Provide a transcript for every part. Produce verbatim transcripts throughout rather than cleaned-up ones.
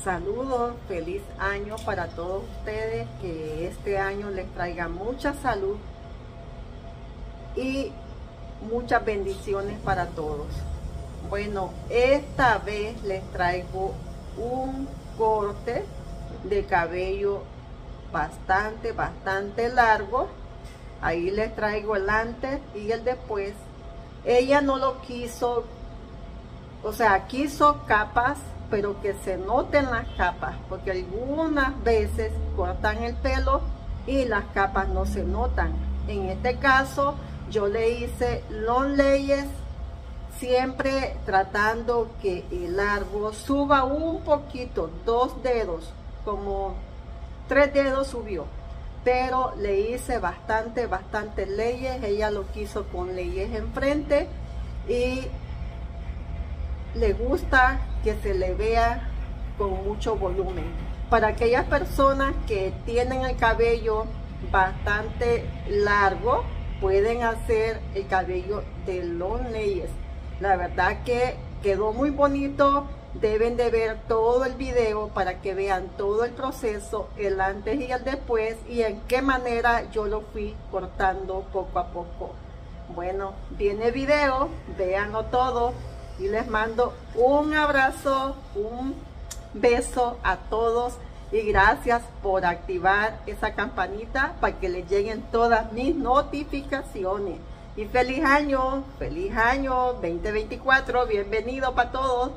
Saludos, feliz año para todos ustedes, que este año les traiga mucha salud y muchas bendiciones para todos. Bueno, esta vez les traigo un corte de cabello bastante, bastante largo. Ahí les traigo el antes y el después. Ella no lo quiso, o sea, quiso capas, pero que se noten las capas, porque algunas veces cortan el pelo y las capas no se notan. En este caso, yo le hice long layers, siempre tratando que el largo suba un poquito, dos dedos, como tres dedos subió, pero le hice bastante, bastante layers. Ella lo quiso con layers enfrente y le gusta que se le vea con mucho volumen. Para aquellas personas que tienen el cabello bastante largo, pueden hacer el cabello de long layers. La verdad que quedó muy bonito. Deben de ver todo el video para que vean todo el proceso, el antes y el después, y en qué manera yo lo fui cortando poco a poco. Bueno, viene video, véanlo todo. Y les mando un abrazo, un beso a todos y gracias por activar esa campanita para que les lleguen todas mis notificaciones. Y feliz año, feliz año veinte veinticuatro, bienvenido para todos.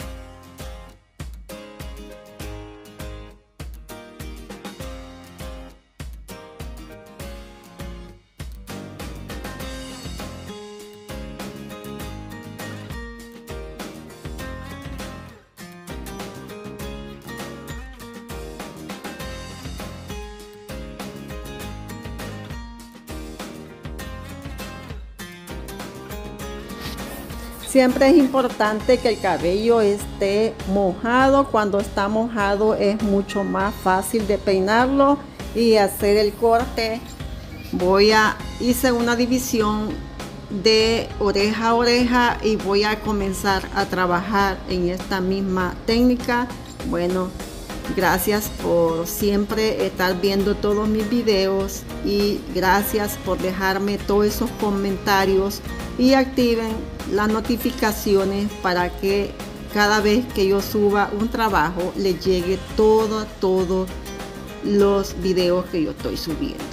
Siempre es importante que el cabello esté mojado. Cuando está mojado es mucho más fácil de peinarlo y hacer el corte. Voy a hice una división de oreja a oreja y voy a comenzar a trabajar en esta misma técnica. Bueno, gracias por siempre estar viendo todos mis videos y gracias por dejarme todos esos comentarios y activen las notificaciones para que cada vez que yo suba un trabajo les llegue todo, todos los videos que yo estoy subiendo.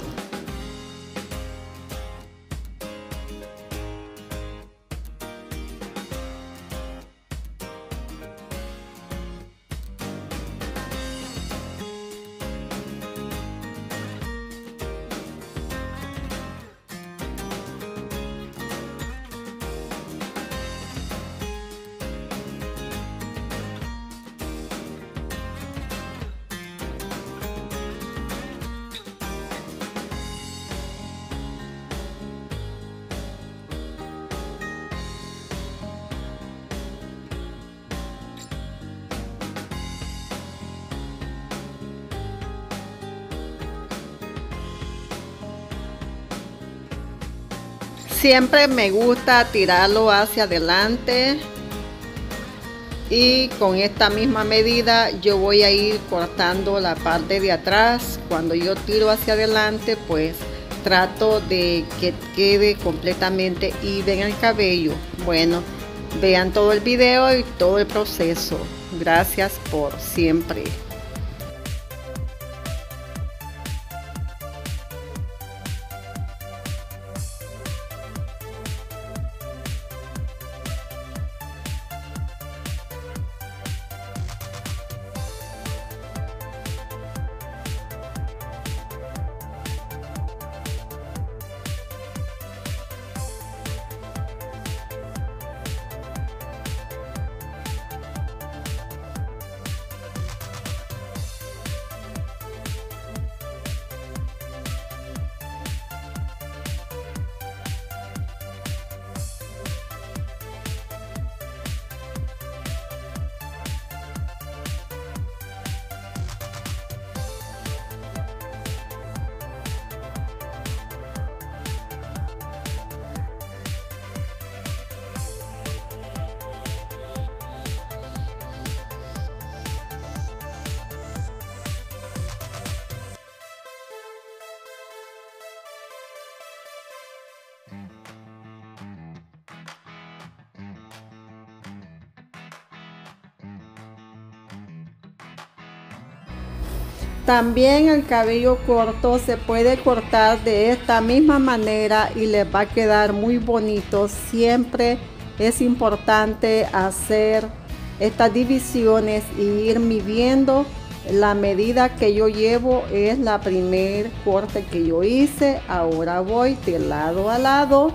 Siempre me gusta tirarlo hacia adelante y con esta misma medida yo voy a ir cortando la parte de atrás. Cuando yo tiro hacia adelante, pues trato de que quede completamente even el cabello. Bueno, vean todo el video y todo el proceso. Gracias por siempre. También el cabello corto se puede cortar de esta misma manera y les va a quedar muy bonito. Siempre es importante hacer estas divisiones y ir midiendo. La medida que yo llevo es la primer corte que yo hice. Ahora voy de lado a lado.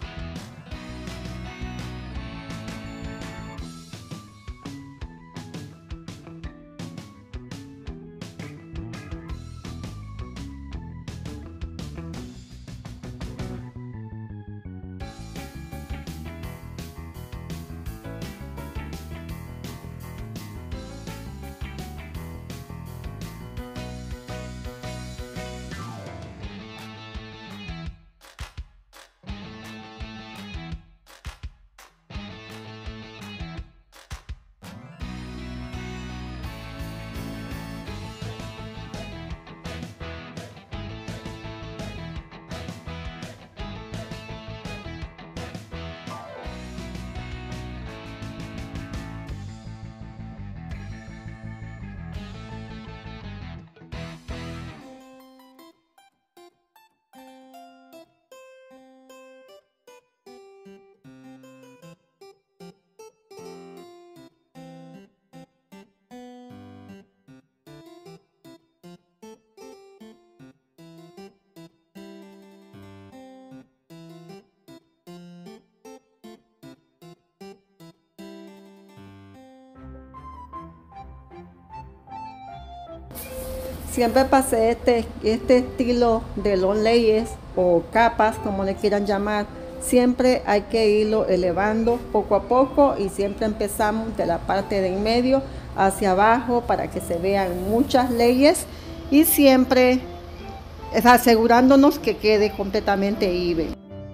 Siempre pasé este, este estilo de long layers o capas, como le quieran llamar. Siempre hay que irlo elevando poco a poco y siempre empezamos de la parte de en medio hacia abajo para que se vean muchas layers y siempre asegurándonos que quede completamente even.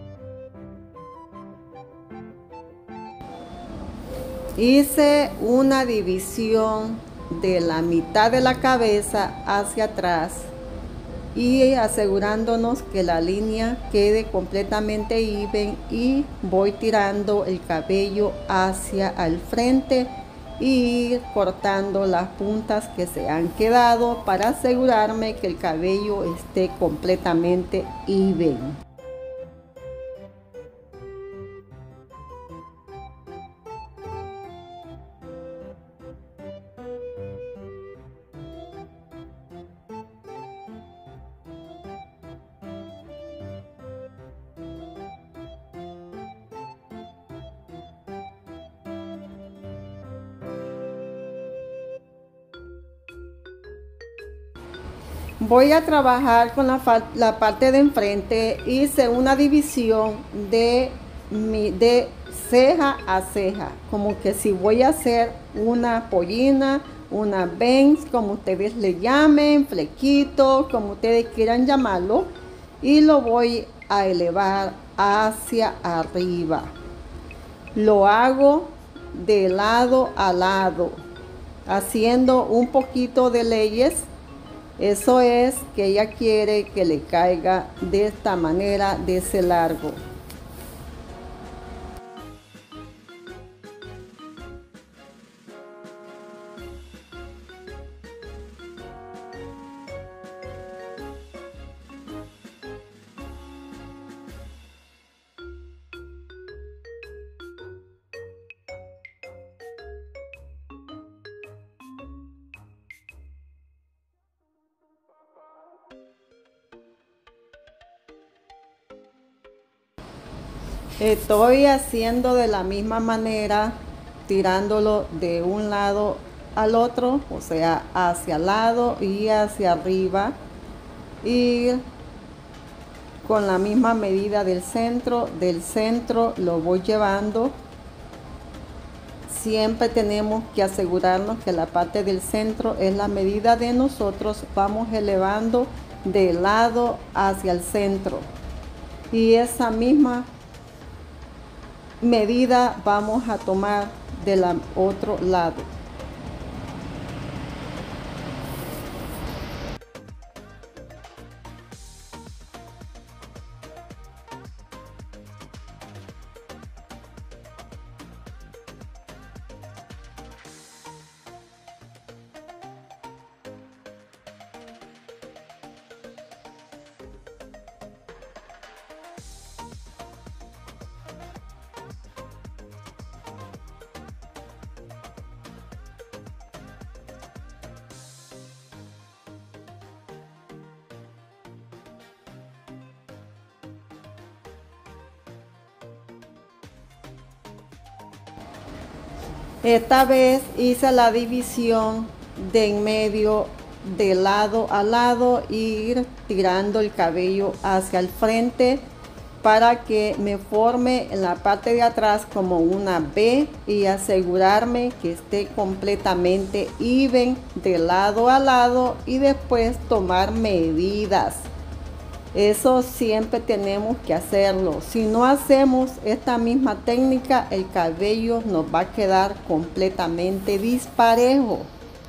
Hice una división de la mitad de la cabeza hacia atrás y asegurándonos que la línea quede completamente even, y voy tirando el cabello hacia el frente y ir cortando las puntas que se han quedado para asegurarme que el cabello esté completamente even. Voy a trabajar con la, la parte de enfrente. Hice una división de, mi, de ceja a ceja, como que si voy a hacer una pollina, una bangs, como ustedes le llamen, flequito, como ustedes quieran llamarlo, y lo voy a elevar hacia arriba. Lo hago de lado a lado, haciendo un poquito de leyes. Eso es que ella quiere que le caiga de esta manera, de ese largo. Estoy haciendo de la misma manera, tirándolo de un lado al otro, o sea, hacia el lado y hacia arriba, y con la misma medida del centro, del centro lo voy llevando. Siempre tenemos que asegurarnos que la parte del centro es la medida de nosotros. Vamos elevando de lado hacia el centro, y esa misma medida vamos a tomar del otro lado. Esta vez hice la división de en medio, de lado a lado, ir tirando el cabello hacia el frente para que me forme en la parte de atrás como una V y asegurarme que esté completamente even de lado a lado y después tomar medidas. Eso siempre tenemos que hacerlo. Si no hacemos esta misma técnica, el cabello nos va a quedar completamente disparejo.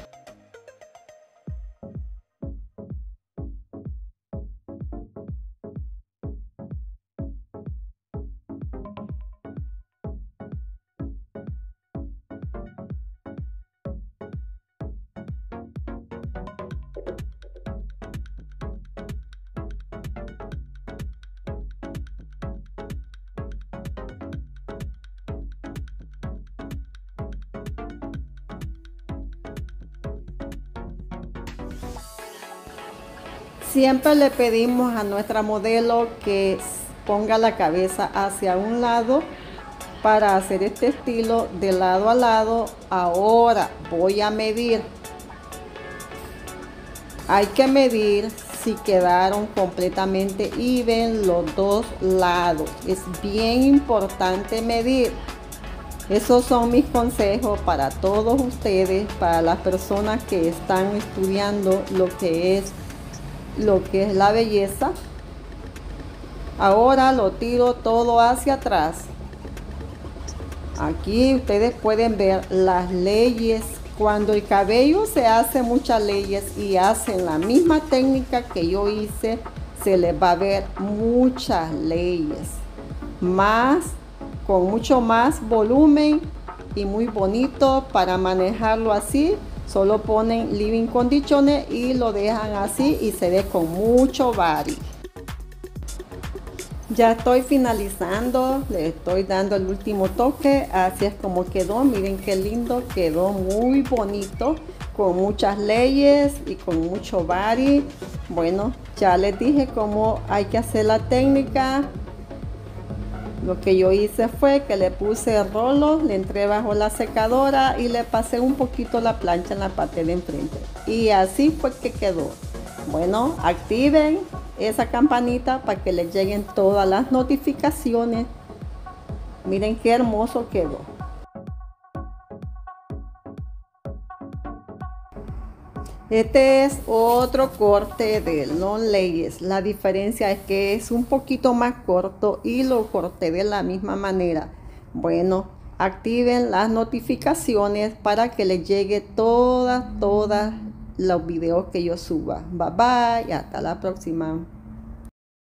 Siempre le pedimos a nuestra modelo que ponga la cabeza hacia un lado para hacer este estilo de lado a lado. Ahora voy a medir. Hay que medir si quedaron completamente even los dos lados. Es bien importante medir. Esos son mis consejos para todos ustedes, para las personas que están estudiando lo que es lo que es la belleza. Ahora lo tiro todo hacia atrás. Aquí ustedes pueden ver las leyes. Cuando el cabello se hace muchas leyes y hacen la misma técnica que yo hice, se les va a ver muchas leyes, más con mucho más volumen y muy bonito. Para manejarlo así, solo ponen living condiciones y lo dejan así y se ve con mucho body. Ya estoy finalizando, le estoy dando el último toque. Así es como quedó. Miren qué lindo, quedó muy bonito, con muchas leyes y con mucho body. Bueno, ya les dije cómo hay que hacer la técnica. Lo que yo hice fue que le puse rolos, le entré bajo la secadora y le pasé un poquito la plancha en la parte de enfrente. Y así fue que quedó. Bueno, activen esa campanita para que les lleguen todas las notificaciones. Miren qué hermoso quedó. Este es otro corte de Long Layers. La diferencia es que es un poquito más corto y lo corté de la misma manera. Bueno, activen las notificaciones para que les llegue todas, todas los videos que yo suba. Bye bye y hasta la próxima.